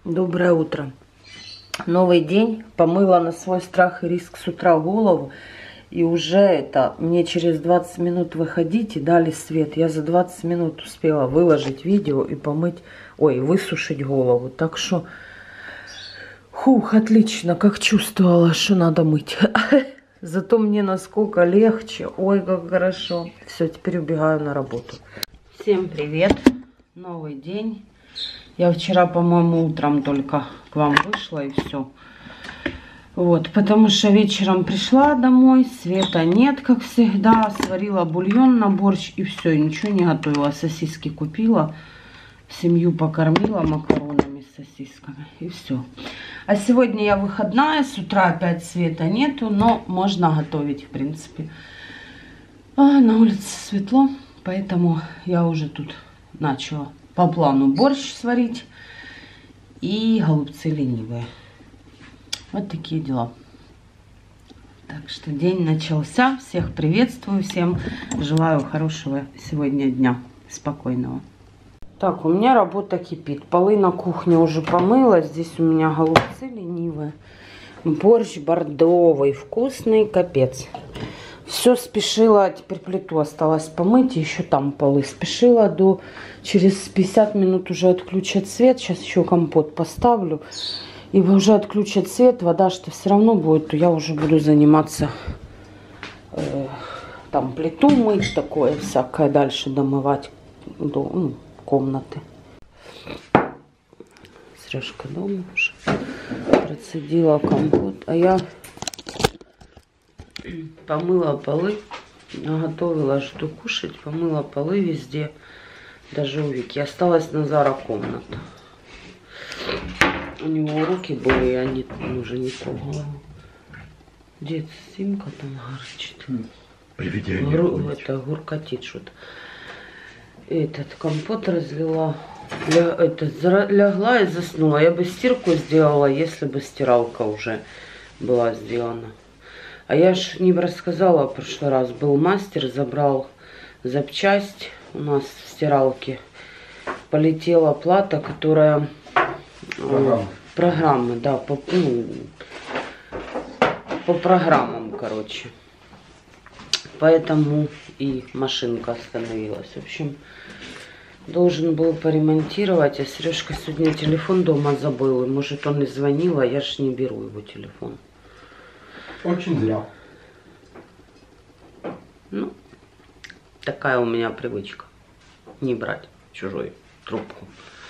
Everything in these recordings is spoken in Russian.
Доброе утро. Новый день. Помыла на свой страх и риск с утра голову. И уже мне через 20 минут выходить и дали свет. Я за 20 минут успела выложить видео и помыть, высушить голову. Так что, отлично, как чувствовала, что надо мыть. Зато мне насколько легче. Ой, как хорошо. Все, теперь убегаю на работу. Всем привет. Новый день. Я вчера, по-моему, утром только к вам вышла и все. Вот, потому что вечером пришла домой, света нет, как всегда. Сварила бульон на борщ и все, ничего не готовила. Сосиски купила, семью покормила макаронами с сосисками и все. А сегодня я выходная, с утра опять света нету, но можно готовить, в принципе. На улице светло, поэтому я уже тут начала по плану борщ сварить и голубцы ленивые. Вот такие дела. Так что день начался. Всех приветствую, всем желаю хорошего сегодня дня, спокойного. Так, у меня работа кипит. Полы на кухне уже помыла. Здесь у меня голубцы ленивые. Борщ бордовый, вкусный, капец. Все спешила, теперь плиту осталось помыть, и еще там полы. Спешила через 50 минут уже отключат свет. Сейчас еще компот поставлю. И уже отключат свет, вода что все равно будет, то я уже буду заниматься там плиту мыть, такое всякое, дальше домывать комнаты. Сережка дома уже процедила компот, а я помыла полы, наготовила что кушать, помыла полы везде, даже у Вики. Осталась Назара комната. У него руки были, и они уже не трогала. Дед Симка там гарчит. Гуркотит что-то. Этот компот разлила. Лягла и заснула. Я бы стирку сделала, если бы стиралка уже была сделана. А я ж не рассказала в прошлый раз. Был мастер, забрал запчасть у нас в стиралке. Полетела плата, которая... Программы, да, по программам, короче. Поэтому и машинка остановилась. В общем, должен был поремонтировать, а Сережка сегодня телефон дома забыл. И, может, он и звонил, а я ж не беру его телефон. Очень зря. Ну, такая у меня привычка. Не брать чужую трубку.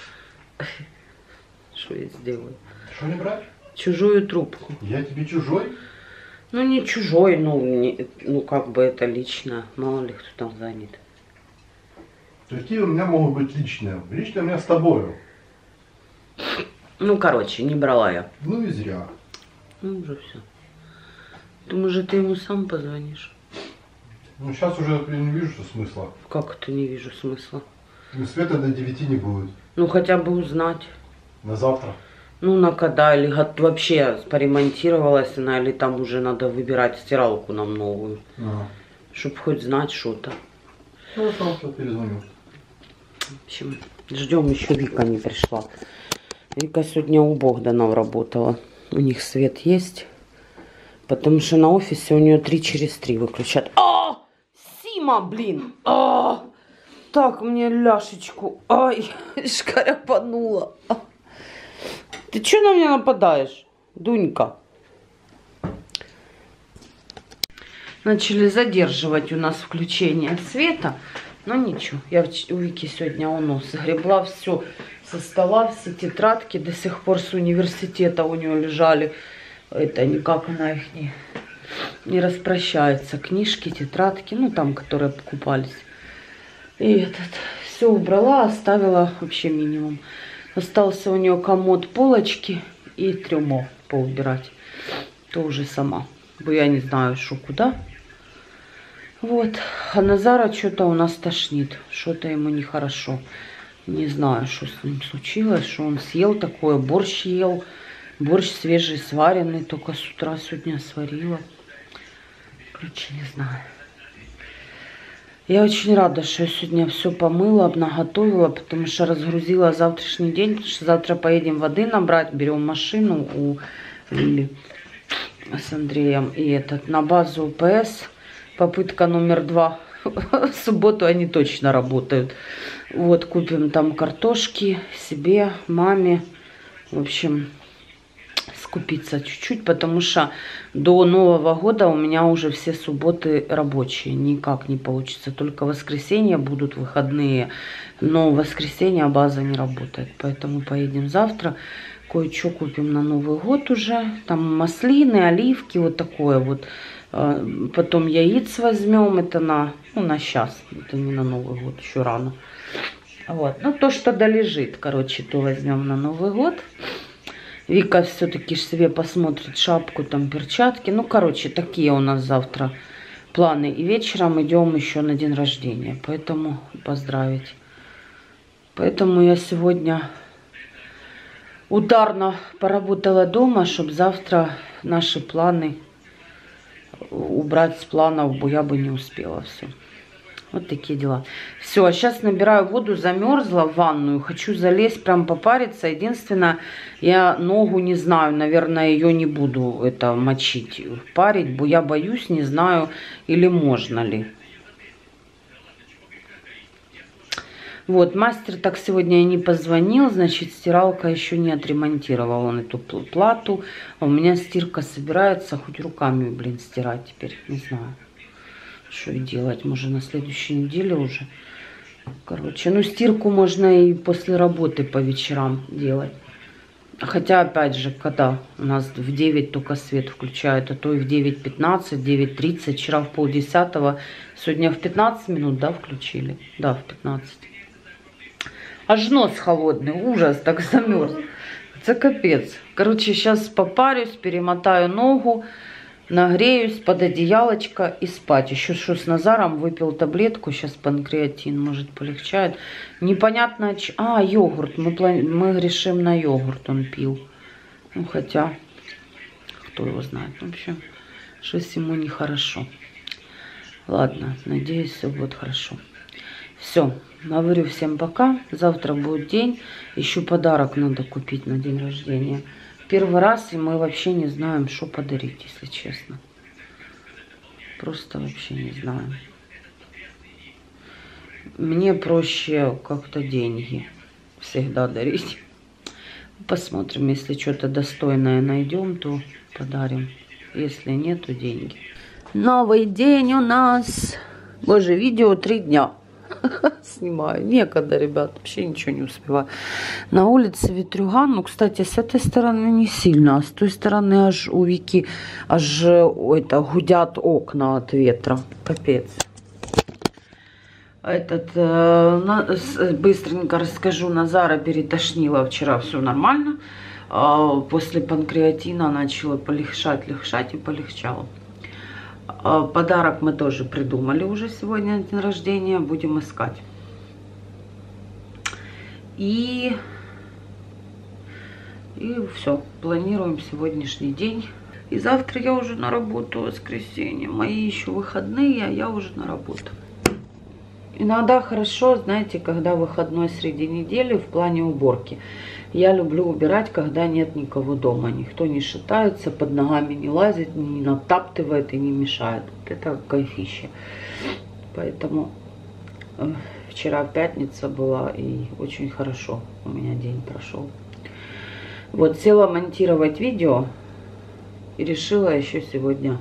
Что я сделаю? Что не брать? Чужую трубку. Я тебе чужой? Ну, не чужой, ну как бы это лично. Мало ли кто там занят. Какие у меня могут быть личные? Личные у меня с тобою. Ну, короче, не брала я. Ну и зря. Ну, уже все. Думаю, же ты ему сам позвонишь. Ну, сейчас уже я не вижу смысла. Как это не вижу смысла? Ну, света до 9 не будет. Ну, хотя бы узнать. На завтра? Ну, на когда, или вообще поремонтировалась она, или там уже надо выбирать стиралку нам новую. Ага. Чтоб хоть знать что-то. Хорошо, я перезвоню. В общем, ждем, еще Вика не пришла. Вика сегодня у Богдана работала. У них свет есть. Потому что на офисе у нее 3 через 3 выключат. Сима, блин! Так, мне ляшечку. Ай, шкаряпанула. Ты что на меня нападаешь, Дунька? Начали задерживать у нас включение света. Но ничего. Я у Вики сегодня сгребла все со стола, все тетрадки до сих пор с университета у нее лежали. Это никак она их не распрощается. Книжки, тетрадки, ну там, которые покупались. И все убрала, оставила вообще минимум. Остался у нее комод, полочки и трюмо поубирать. Тоже сама. Бо я не знаю, что куда. Вот. А Назара что-то у нас тошнит. Что-то ему нехорошо. Не знаю, что с ним случилось. Что он съел такое. Борщ ел. Борщ свежий, сваренный. Только с утра сегодня сварила. Короче, не знаю. Я очень рада, что я сегодня все помыла, наготовила, потому что разгрузила завтрашний день, потому что завтра поедем воды набрать, берем машину у Лили с Андреем и на базу УПС. Попытка номер 2. В субботу они точно работают. Вот, купим там картошки себе, маме. В общем, скупиться чуть-чуть, потому что до Нового года у меня уже все субботы рабочие. Никак не получится. Только в воскресенье будут выходные. Но в воскресенье база не работает. Поэтому поедем завтра. Кое-что купим на Новый год уже. Там маслины, оливки, вот такое вот. Потом яиц возьмем. Это на сейчас. Это не на Новый год, еще рано. Вот. Ну, то, что долежит, короче, то возьмем на Новый год. Вика все-таки себе посмотрит шапку, там, перчатки. Ну, короче, такие у нас завтра планы. И вечером идем еще на день рождения. Поэтому поздравить. Поэтому я сегодня ударно поработала дома, чтобы завтра наши планы убрать с планов, я бы не успела все. Вот такие дела. Все, а сейчас набираю воду, замерзла в ванную. Хочу залезть, прям попариться. Единственное, я ногу не знаю, наверное, ее не буду мочить, парить. Я боюсь, не знаю, или можно ли. Вот, мастер так сегодня и не позвонил, значит, стиралка еще не отремонтировала он эту плату. А у меня стирка собирается, хоть руками, блин, стирать теперь, не знаю. Что и делать, может на следующей неделе уже. Короче, ну стирку можно и после работы по вечерам делать. Хотя, опять же, когда у нас в 9 только свет включают, а то и в 9:15, 9:30, вчера в 9:30, сегодня в 15 минут, да, включили? Да, в 15. Аж нос холодный, ужас, так замерз. Это капец. Короче, сейчас попарюсь, перемотаю ногу. Нагреюсь под одеялочко и спать. Еще что с Назаром выпил таблетку. Сейчас панкреатин, может, полегчает. Непонятно. Йогурт. Мы грешим на йогурт. Он пил. Ну, хотя, кто его знает. В общем, что-то ему нехорошо. Ладно, надеюсь, все будет хорошо. Все, говорю всем пока. Завтра будет день. Еще подарок надо купить на день рождения. Первый раз, и мы вообще не знаем, что подарить, если честно. Просто вообще не знаем. Мне проще как-то деньги всегда дарить. Посмотрим, если что-то достойное найдем, то подарим. Если нет, то деньги. Новый день у нас. Боже, видео 3 дня. Снимаю. Некогда, ребят, вообще ничего не успеваю. На улице ветрюган. Ну, кстати, с этой стороны не сильно, а с той стороны аж у Вики аж гудят окна от ветра. Капец. Быстренько расскажу. Назара перетошнила вчера, все нормально. После панкреатина начала легчать и полегчало. Подарок мы тоже придумали уже сегодня на день рождения. Будем искать. И все. Планируем сегодняшний день. И завтра я уже на работу, воскресенье. Мои еще выходные, а я уже на работу. Иногда хорошо, знаете, когда выходной среди недели в плане уборки. Я люблю убирать, когда нет никого дома. Никто не шатается, под ногами не лазит, не натаптывает и не мешает. Вот это кайфище. Поэтому вчера пятница была, и очень хорошо у меня день прошел. Вот, села монтировать видео и решила еще сегодня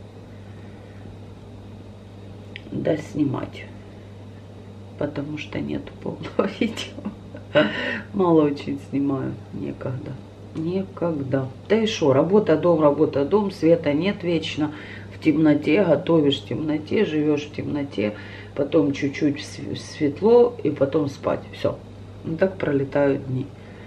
доснимать. Потому что нету полного видео. Мало очень снимаю. Некогда. Да и шо, работа, дом, света нет вечно. В темноте, готовишь в темноте, живешь в темноте. Потом чуть-чуть светло и потом спать. Все. Ну, так пролетают дни.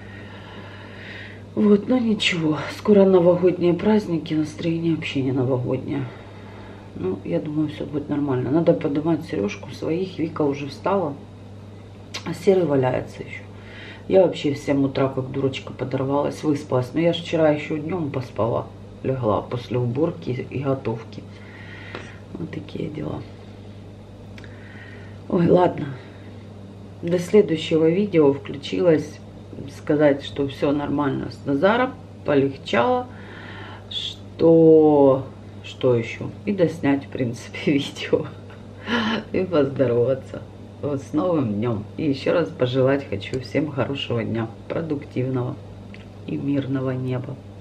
Вот, ну ничего. Скоро новогодние праздники, настроение вообще не новогоднее. Ну, я думаю, все будет нормально. Надо поднимать Сережку своих. Вика уже встала. А Серый валяется еще. Я вообще в 7 утра как дурочка подорвалась, выспалась. Но я же вчера еще днем поспала. Легла после уборки и готовки. Вот такие дела. Ой, ладно. До следующего видео включилась сказать, что все нормально с Назаром, полегчало, что еще? И доснять, в принципе, видео. И поздороваться. Вот с новым днем. И еще раз пожелать хочу всем хорошего дня, продуктивного и мирного неба.